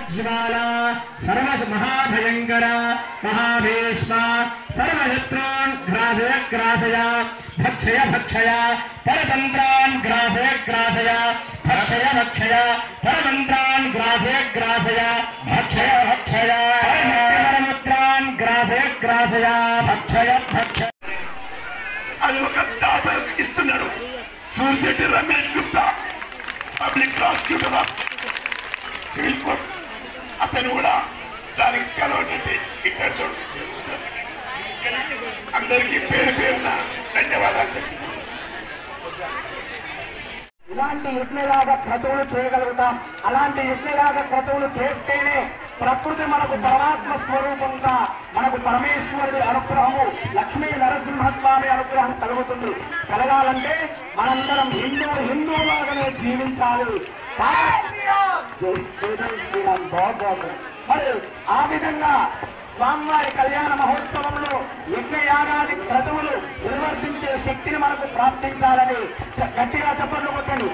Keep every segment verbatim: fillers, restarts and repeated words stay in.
ज्वाला सर्व महाभयंकर महाभीष्म सर्वशत्रून् ग्रासय ग्रासय भक्षय भक्षय परतन्त्रान् ग्रासय ग्रासय भक्षय भक्षय परतन्त्रान् ग्रासय ग्रासय भक्षय भक्षय परमुत्रान् ग्रासय ग्रासय भक्षय भक्षय అది ఒక దాత ఇస్తున్నాడు Surshetti Ramesh Gupta public prosecutor of civil court అతను కూడా దానికి కలవనండి ఇక్కడ చూడు అందరికీ పేరు పేరున ధన్యవాదాలు. ఇలాంటి యజ్ఞలాగా క్రతువులు చేయగలుగుతాం. అలాంటి యజ్ఞలాగా క్రతువులు చేస్తేనే ప్రకృతి మనకు పరమాత్మ స్వరూపంగా మనకు పరమేశ్వరుడి అనుగ్రహము లక్ష్మీ నరసింహస్వామి అనుగ్రహం కలుగుతుంది. కలగాలంటే మనందరం హిందువులు హిందువులాగానే జీవించాలి. శ్రీరామ్ బాగుంది. మరి ఆ విధంగా స్వామివారి కళ్యాణ మహోత్సవంలో యజ్ఞయాగాది క్రతువులు నిర్వర్తించే శక్తిని మనకు ప్రాప్తించాలని గట్టిగా చెప్పండి కొట్టండి.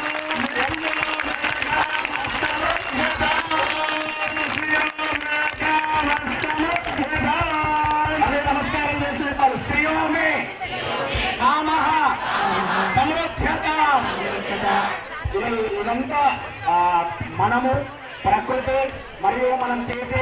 అదే నమస్కారం చేసిన వాళ్ళు శ్రీయోమే కామః సమృద్ధత. ఇదంతా మనము ప్రకృతి మరియు మనం చేసే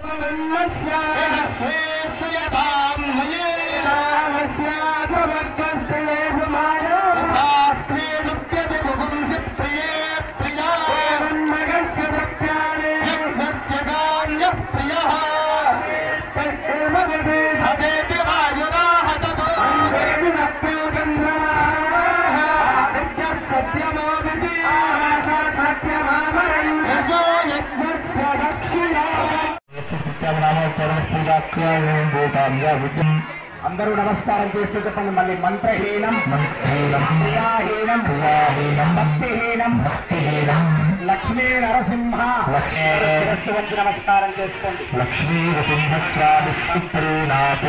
అందరూ నమస్కారం చేస్తూ చెప్పండి మళ్ళీ. మంత్రహీనం క్రియాహీనం భక్తిహీనం లక్ష్మీ నరసింహ శిరస్సు వంచి నమస్కారం చేసుకోండి. లక్ష్మీ నరసింహ స్వామి సుప్రీనాథు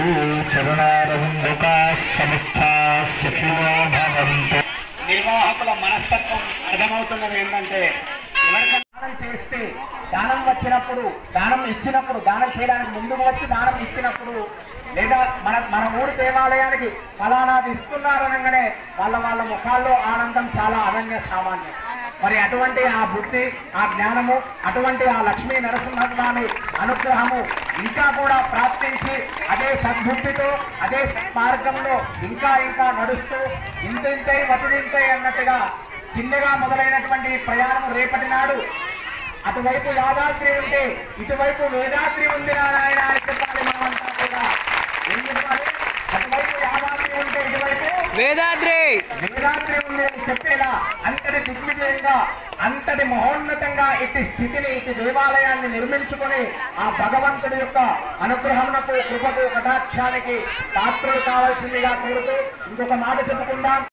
నిర్వాహకుల మనస్తత్వం అర్థమవుతున్నది ఏంటంటే ఎవరికైనా దానం చేస్తే దానం వచ్చినప్పుడు దానం ఇచ్చినప్పుడు దానం చేయడానికి ముందుకు వచ్చి దానం ఇచ్చినప్పుడు లేదా మన మన ఊరి దేవాలయానికి ఫలానాది ఇస్తున్నారనగానే వాళ్ళ వాళ్ళ ముఖాల్లో ఆనందం చాలా అనన్య సామాన్యం. మరి అటువంటి ఆ బుద్ధి ఆ జ్ఞానము అటువంటి ఆ లక్ష్మీ నరసింహస్వామి అనుగ్రహము ఇంకా కూడా ప్రాప్తించి అదే సద్బుద్ధితో అదే మార్గంలో ఇంకా ఇంకా నడుస్తూ ఇంతింతై వటుడింతై అన్నట్టుగా చిన్నగా మొదలైనటువంటి ప్రయాణం రేపటి నాడు అటువైపు యాదాద్రి ఉంటే ఇటువైపు వేదాద్రి ఉంది నారాయణ అని చెప్పాలి. మనమంతా కూడా ఏం చెప్పాలి? అటువైపు యాదాద్రి ఉంటే ఇటువైపు వేదాద్రి వేదాద్రి ఉంది అని చెప్పేలా అంతటి దిగ్విజయంగా అంతటి మహోన్నతంగా ఇటు స్థితిని ఇటు దేవాలయాన్ని నిర్మించుకుని ఆ భగవంతుడి యొక్క అనుగ్రహమునకు కృపకు కటాక్షానికి పాత్రలు కావాల్సిందిగా కోరుతూ ఇంకొక మాట చెప్పుకుందాం.